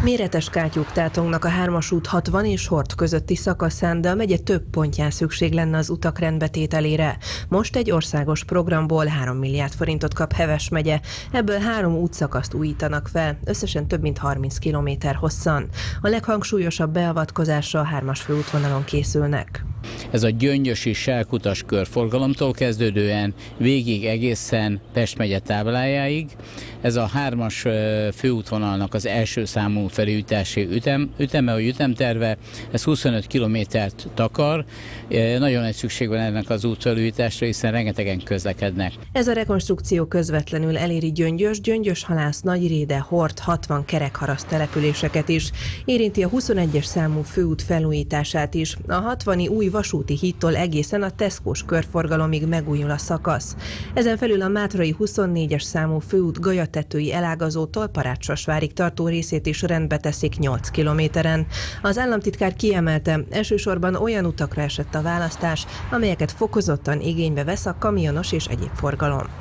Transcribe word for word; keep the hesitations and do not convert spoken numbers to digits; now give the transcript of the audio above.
Méretes kátyúk tátongnak a hármas út hatvan és Hort közötti szakaszán, de a megye több pontján szükség lenne az utak rendbetételére. Most egy országos programból három milliárd forintot kap Heves megye, ebből három útszakaszt újítanak fel, összesen több mint harminc kilométer hosszan. A leghangsúlyosabb beavatkozásra a hármas főútvonalon készülnek. Ez a Gyöngyösi Selkutas körforgalomtól kezdődően végig egészen Pest megye táblájáig. Ez a hármas főútvonalnak az első számú felújítási ütem, üteme, vagy ütemterve, ez huszonöt kilométert takar. Nagyon nagy szükség van ennek az útfelújításra, hiszen rengetegen közlekednek. Ez a rekonstrukció közvetlenül eléri Gyöngyös, Gyöngyös-Halász, Nagyréde, Hort, hatvan Kerekharaszt településeket is. Érinti a huszonegyes számú főút felújítását is. A hatvani új vasúti hídtól egészen a Tescós körforgalomig megújul a szakasz. Ezen felül a mátrai huszonnégyes számú főút Galyatetői elágazótól Parácsasvárig tartó részét is rendbe teszik nyolc kilométeren. Az államtitkár kiemelte, elsősorban olyan utakra esett a választás, amelyeket fokozottan igénybe vesz a kamionos és egyéb forgalom.